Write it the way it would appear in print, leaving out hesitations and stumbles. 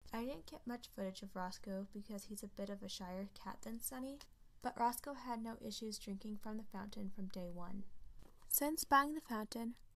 I didn't get much footage of Roscoe because he's a bit of a shyer cat than Sunny, but Roscoe had no issues drinking from the fountain from day one. Since buying the fountain,